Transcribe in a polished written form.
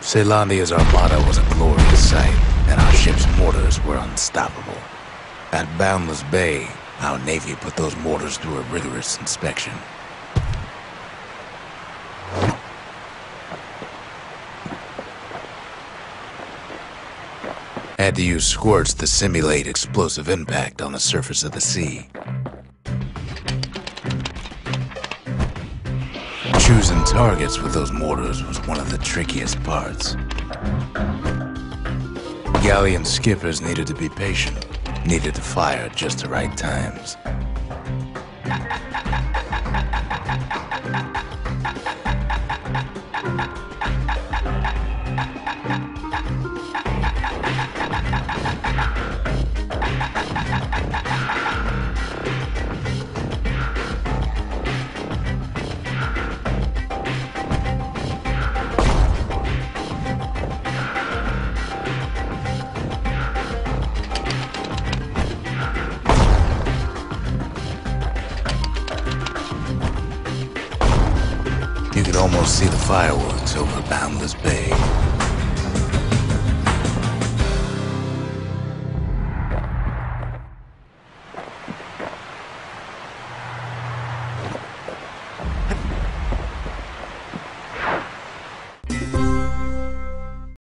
Ceylandia's armada was a glorious sight, and our ship's mortars were unstoppable. At Boundless Bay, our Navy put those mortars through a rigorous inspection. Had to use squirts to simulate explosive impact on the surface of the sea. Choosing targets with those mortars was one of the trickiest parts. Galleon skippers needed to be patient, needed to fire at just the right times. You could almost see the fireworks over Boundless Bay.